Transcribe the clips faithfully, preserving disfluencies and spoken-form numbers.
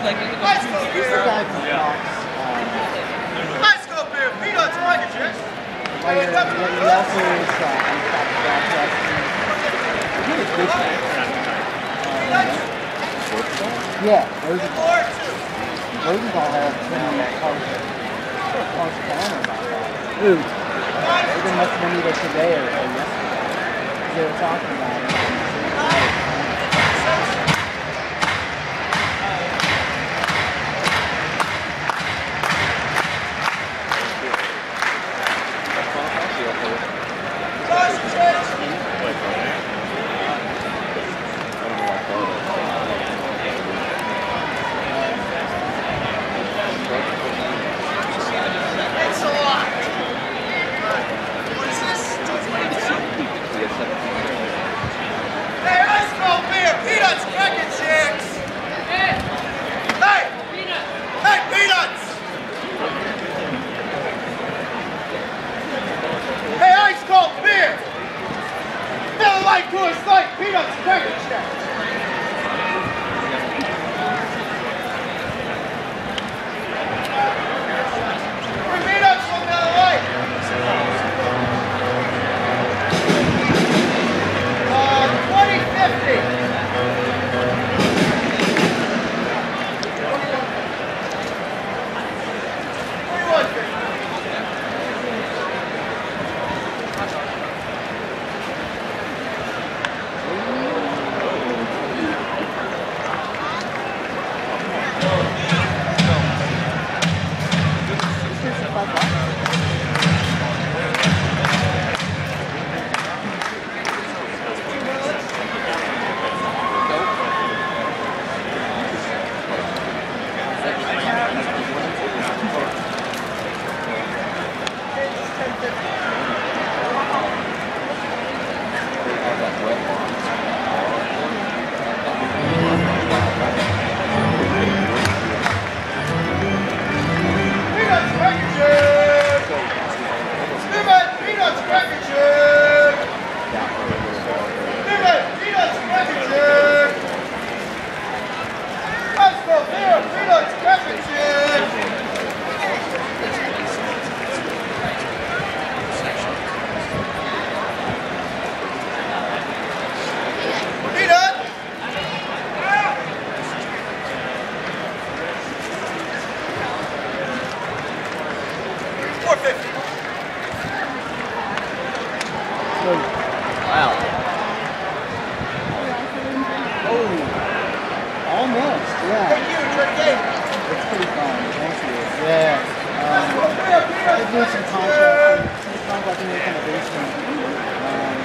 like you High school beer. Yeah. High school beer. Peanuts, market chicks. He also is uh, on top of that. He was good. Yeah, Rosenthal. Rosenthal has been harsh, harsh counter about that. Ooh. They must have been either today or yesterday. They were talking about it. Coors Light, Peanuts, Cracker Jacks. For Peanuts from Miller Lite. Uh, twenty fifty. twenty-one fifty. Wow. Oh, almost, yeah. Thank you, Tricky. It's pretty fun, thank you. Yeah. Um, they're doing some contracting, some contracting with kind of basement. Um,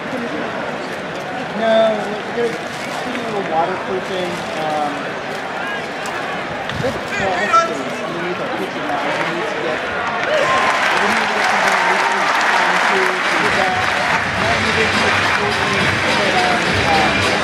no, they're doing a little waterproofing. Um, there's a crawl space underneath our kitchen that we need to get. We need to get some ventilation onto to do that. Now we need to get some